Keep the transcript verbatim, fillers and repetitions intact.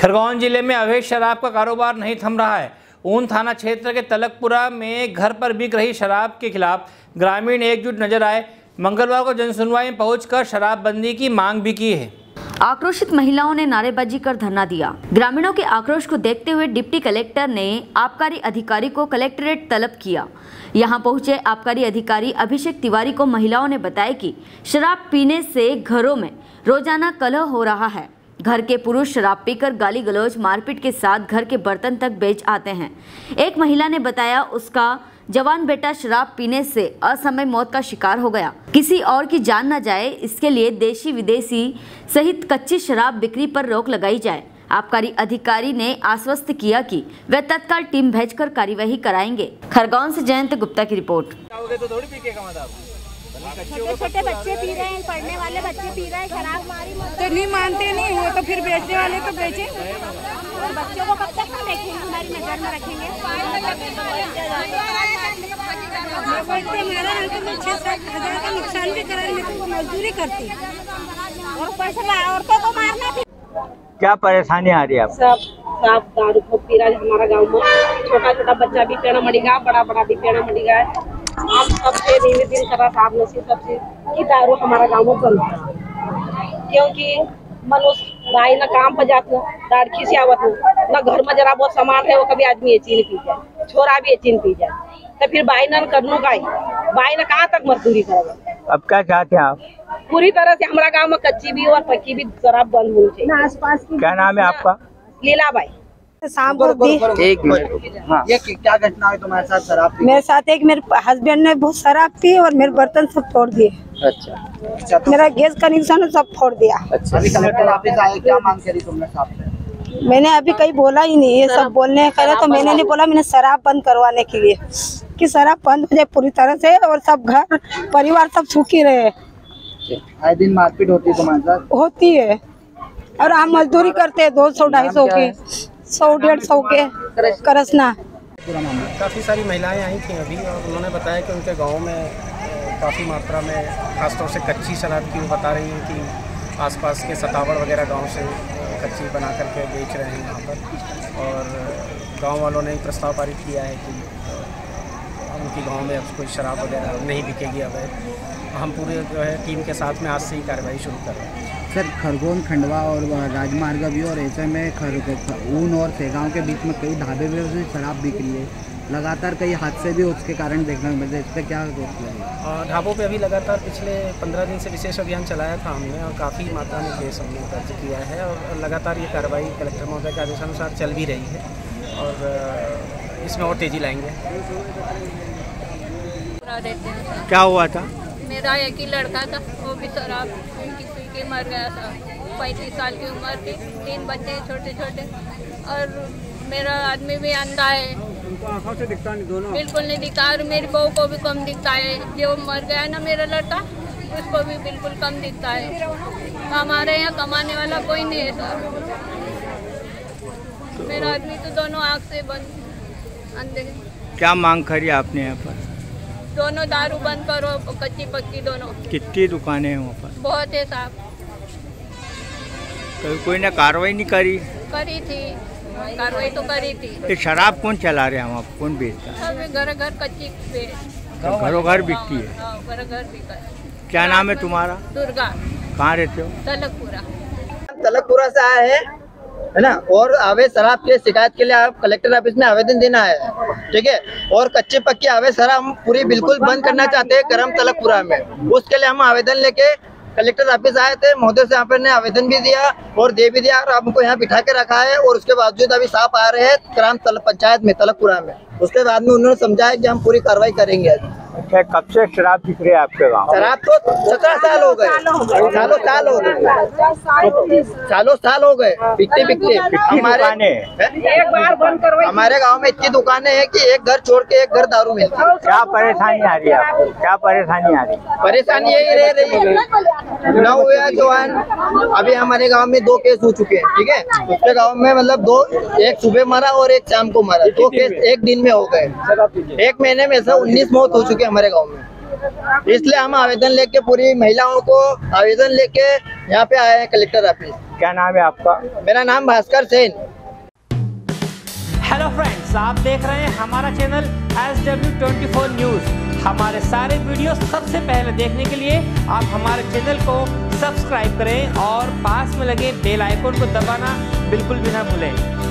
खरगोन जिले में अवैध शराब का कारोबार नहीं थम रहा है। ऊन थाना क्षेत्र के तलकपुरा में घर पर बिक रही शराब के खिलाफ ग्रामीण एकजुट नजर आए। मंगलवार को जनसुनवाई में पहुंचकर शराबबंदी की मांग भी की है। आक्रोशित महिलाओं ने नारेबाजी कर धरना दिया। ग्रामीणों के आक्रोश को देखते हुए डिप्टी कलेक्टर ने आबकारी अधिकारी को कलेक्ट्रेट तलब किया। यहां पहुंचे आबकारी अधिकारी अभिषेक तिवारी को महिलाओं ने बताया कि शराब पीने से घरों में रोजाना कलह हो रहा है। घर के पुरुष शराब पीकर गाली गलौज मारपीट के साथ घर के बर्तन तक बेच आते हैं। एक महिला ने बताया उसका जवान बेटा शराब पीने से असमय मौत का शिकार हो गया। किसी और की जान न जाए इसके लिए देशी विदेशी सहित कच्ची शराब बिक्री पर रोक लगाई जाए। आबकारी अधिकारी ने आश्वस्त किया कि वे तत्काल टीम भेजकर कार्यवाही कराएंगे। खरगोन से जयंत गुप्ता की रिपोर्ट। छोटे छोटे बच्चे पी रहे हैं, पढ़ने वाले बच्चे पी रहे हैं शराब। तो नहीं मानते नहीं वो तो फिर बेचने वाले तो बेचे। और बच्चों को कब तक हम देखेंगे, हमारी नजर में रखेंगे। छह सात हजार का नुकसान भी करा रहे तो मजदूरी करती और पैसा औरतों को मारना भी। क्या परेशानी आ रही है आपको? सब सब दारू को पी रहा है हमारा गाँव में। छोटा छोटा बच्चा भी पीना मरेगा, बड़ा बड़ा भी पीना मरेगा। हम सबसे दिन दिन शराब साहब नशी सबसे की दारू हमारा गाँव में बंद है, क्योंकि मनुष्य भाई न काम पर जाते दार खींची आवत न घर में जरा बहुत सामान है वो कभी आदमी ये चीन पी जाए, छोरा भी ये चीन पी जाए तो फिर भाई न करनो गाई भाई न कहाँ तक मजदूरी करेगा। अब क्या चाहते हैं आप? पूरी तरह से हमारा गाँव में कच्ची भी और पक्की भी शराब बंद होनी चाहिए। आसपास क्या नाम है आपका? लीलाबाई। शाम को भी एक मिनट, हाँ। ये क्या घटना हुई तुम्हारे साथ? शराब पी? मेरे साथ एक मेरे हस्बैंड ने बहुत शराब पी और मेरे बर्तन सब फोड़ दिए। अच्छा, अच्छा तो... मेरा गैस कनेक्शन सब फोड़ दिया। अच्छा, अभी कलेक्टर ऑफिस आए, क्या मांग करी तुमने साहब से? मैंने अभी कहीं बोला ही नहीं, ये सब बोलने करे तो मैंने नहीं बोला। मैंने शराब बंद करवाने के लिए कि शराब बंद हो जाए पूरी तरह से और सब घर परिवार सब सुखी रहे। आए दिन मारपीट होती है तुम्हारे साथ? होती है और हम मजदूरी करते हैं दो सौ ढाई सौ के, सौ डेढ़ सौ के करसना। काफ़ी सारी महिलाएं आई थी अभी और उन्होंने बताया कि उनके गांव में काफ़ी मात्रा में खासतौर से कच्ची शराब की वो बता रही हैं कि आसपास के सतावड़ वगैरह गांव से कच्ची बना करके बेच रहे हैं यहाँ पर। और गांव वालों ने प्रस्ताव पारित किया है कि उनकी गांव में अब कोई शराब वगैरह नहीं बिकेगी। अब हम पूरे जो है टीम के साथ में आज से ही कार्रवाई शुरू कर रहे हैं। सर, खरगोन खंडवा और राजमार्ग भी और ऐसे में खर ऊन और सेगांव के बीच में कई ढाबे में से शराब बिक रही है। लगातार कई हादसे भी उसके कारण देखने को मिलते हैं, इस पर क्या रोक लगेगी? ढाबों पे अभी लगातार पिछले पंद्रह दिन से विशेष अभियान चलाया था हमने और काफ़ी मात्रा में केस हमने दर्ज किया है और लगातार ये कार्रवाई कलेक्टर महोदय के आदेशानुसार चल भी रही है और इसमें और तेज़ी लाएंगे। क्या हुआ था? मेरा एक ही लड़का था, वो भी शराब पी के मर गया था। पैंतीस साल की उम्र थी, तीन बच्चे छोटे छोटे और मेरा आदमी भी अंधा है, आँखों से दिखता नहीं, दोनों बिल्कुल नहीं दिखता। और मेरी बहू को भी कम दिखता है, जो मर गया ना मेरा लड़का उसको भी बिल्कुल कम दिखता है। हमारे यहाँ कमाने वाला कोई नहीं है सर। मेरा आदमी तो दोनों आँख से बंद अंधे। क्या मांग करी आपने यहाँ पर? दोनों दारू बंद करो, कच्ची पक्की दोनों। कितनी दुकानें हैं वहाँ पर? बहुत है साहब। तो कोई ने कार्रवाई नहीं करी? करी थी, कार्रवाई तो करी थी। ये शराब कौन चला रहे हैं वहाँ, कौन बेचता है? घर घर कच्ची तो घरों घर बिकती है? घर घर बिका। क्या नाम है तुम्हारा? दुर्गा। कहाँ रहते हो? तलकपुरा। तलकपुरा से आए हैं है ना, और अवैध शराब के शिकायत के लिए आप कलेक्टर ऑफिस में आवेदन देना है, ठीक है। और कच्चे पक्के अवैध शराब हम पूरी बिल्कुल बंद करना चाहते हैं गरम तलकपुरा में। उसके लिए हम आवेदन लेके कलेक्टर ऑफिस आए थे, महोदय से आपने आवेदन भी दिया और दे भी दिया और हमको यहाँ बिठा के रखा है। और उसके बावजूद अभी साफ आ रहे हैं ग्राम पंचायत में तलकपुरा में। उसके बाद में उन्होंने समझाया कि हम पूरी कार्रवाई करेंगे। अच्छा, कब से शराब बिक रही है आपके गाँव? शराब तो सत्रह साल हो गए, सालों साल हो गए, सालों साल हो गए बिकते बिकते। हमारे एक बार बंद करवाई। हमारे गांव में इतनी दुकानें हैं कि एक घर छोड़ के एक घर दारू मिलती है। क्या परेशानी आ रही है आपको? क्या परेशानी आ रही है? परेशानी यही रह रही है, न हुआ जवान। अभी हमारे गांव में दो केस हो चुके हैं, ठीक है। दूसरे गांव में मतलब दो, एक सुबह मरा और एक शाम को मरा। दो केस एक दिन में हो गए। एक महीने में से उन्नीस मौत हो चुकी है हमारे गांव में। इसलिए हम आवेदन लेके पूरी महिलाओं को आवेदन लेके यहाँ पे आए हैं कलेक्टर ऑफिस। क्या नाम है आपका? मेरा नाम भास्कर सेन। हेलो फ्रेंड्स, आप देख रहे हैं हमारा channel S W twenty four news. हमारे सारे वीडियो सबसे पहले देखने के लिए आप हमारे चैनल को सब्सक्राइब करें और पास में लगे बेल आइकन को दबाना बिल्कुल भी ना भूलें।